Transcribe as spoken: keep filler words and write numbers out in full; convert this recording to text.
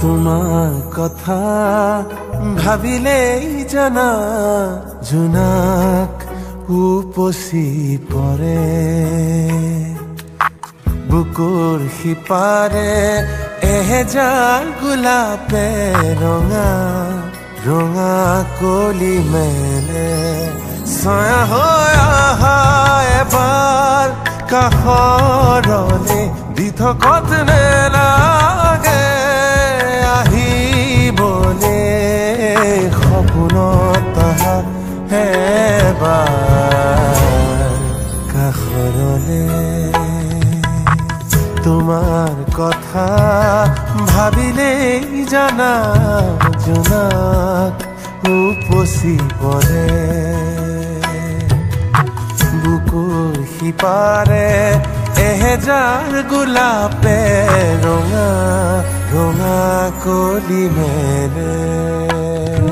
তোমাৰ কথা ভাবিলেই জানা জোনাক উপচি পৰে বুকুৰ সিপাৰে এহেজাৰ গোলাপে ৰঙা ৰঙা কলি মেলে ছায়া হৈ আহা এবাৰ কাষৰলে দি থকত নেলাগে আহিবলে সপোনত আহা এবাৰ কাষৰলে তোমাৰ কথা ভাবিলেই জানা জোনাক উপচি পৰে বুকুৰ সিপাৰে এহেজাৰ গোলাপে ৰঙা ৰঙা কলি মেলে